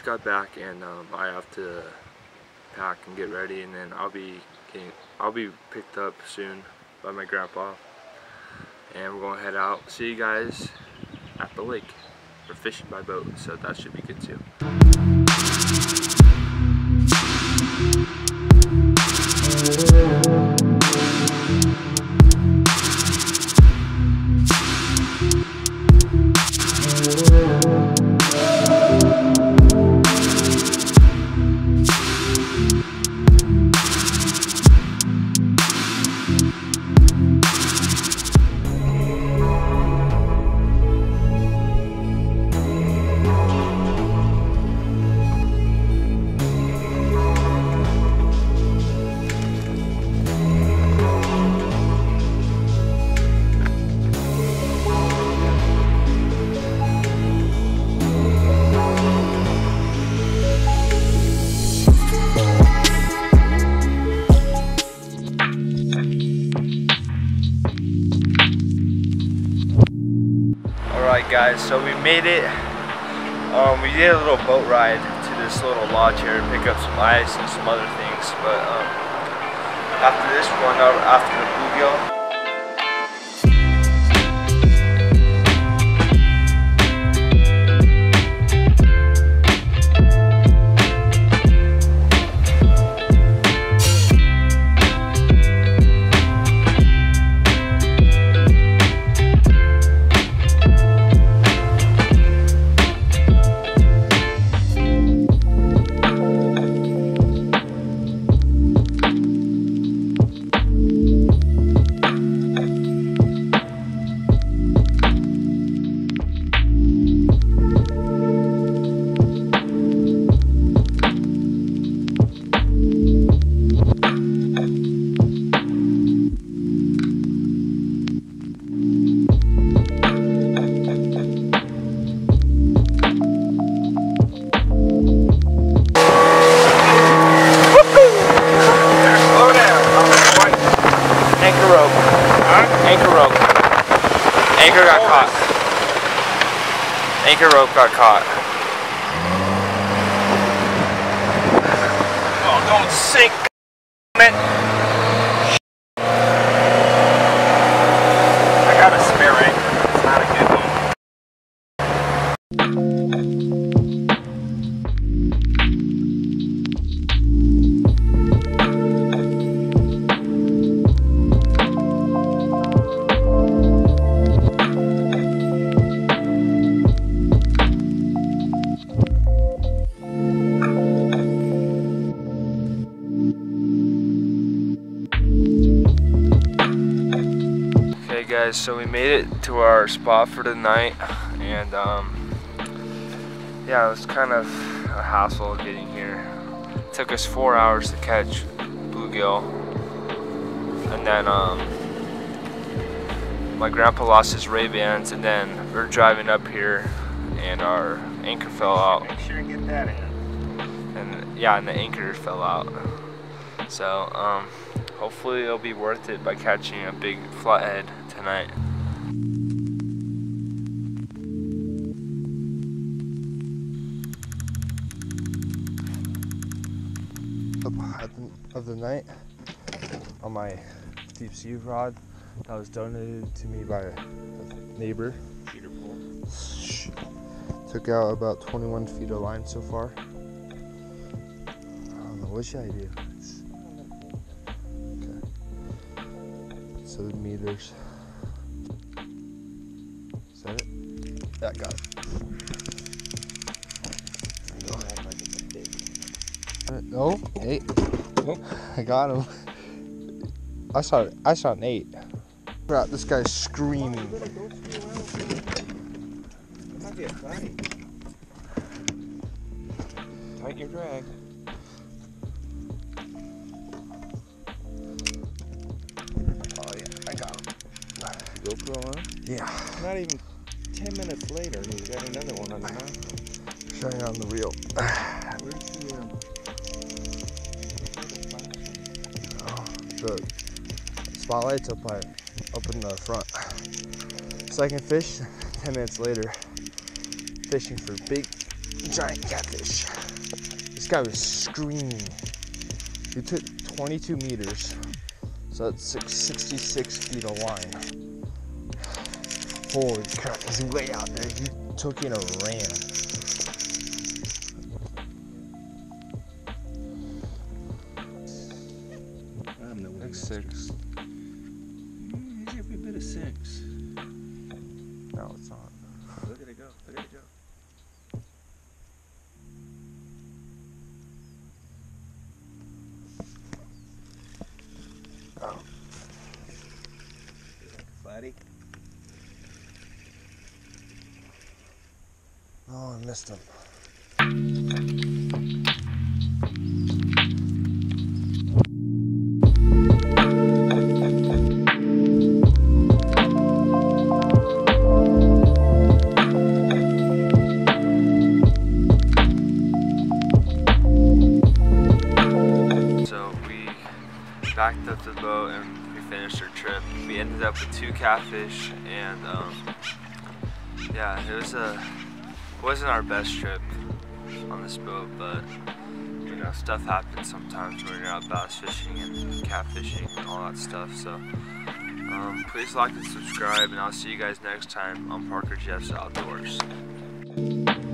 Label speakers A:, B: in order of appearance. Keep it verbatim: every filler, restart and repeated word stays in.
A: got back and um, I have to pack and get ready, and then I'll be getting, I'll be picked up soon by my grandpa, and we're gonna head out. See you guys at the lake. We're fishing by boat, so that should be good too. Alright guys, so we made it. Um, we did a little boat ride to this little lodge here to pick up some ice and some other things, but um, after this we're going out after the bluegill. Anchor got caught. Anchor rope got caught. Oh, don't sink, man. I got a spare anchor. It's not a good one. Guys, so we made it to our spot for the night, and um, yeah, it was kind of a hassle getting here. It took us four hours to catch bluegill, and then um, my grandpa lost his Ray-Bans, and then we're driving up here, and our anchor fell out.
B: Make sure and get that in.
A: And yeah, and the anchor fell out. So um, hopefully it'll be worth it by catching a big flathead tonight. Of the night on my deep sea rod that was donated to me by a neighbor. Beautiful. Took out about twenty-one feet of line so far. I don't know, what should I do? Okay. Seven meters. Is that it? Yeah, I got it. No, eight. I got him. I saw it. I saw an eight. Crap, this guy's screaming.
B: Might be a fatty. Tighten your drag.
A: Oh yeah, I got him.
B: GoPro on?
A: Yeah.
B: Not even ten minutes later, and he's got another one on the mouth.
A: Showing on the reel.
B: Where's the, um,
A: the spotlight's up, by, up in the front. So I can fish ten minutes later, fishing for big, giant catfish. guy was screaming. He took twenty-two meters, so that's sixty-six feet of line. Holy crap, he's way out there. He took in a ran.
B: I'm the
A: Like six.
B: Mm, he's every bit of six.
A: No, it's not.
B: Look at it go. Look at it go.
A: Oh.
B: Flatty.
A: Oh, I missed him. So we backed up the boat and we finished our trip. We ended up with two catfish, and um, yeah, it was a it wasn't our best trip on this boat, but you know, stuff happens sometimes when you're out bass fishing and catfishing and all that stuff. So um, please like and subscribe, and I'll see you guys next time on Parker Jeff's Outdoors.